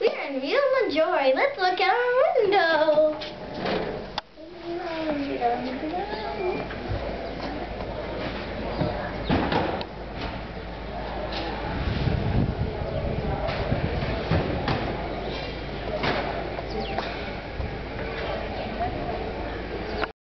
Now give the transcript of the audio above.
We're in Real Majori. Let's look out our window.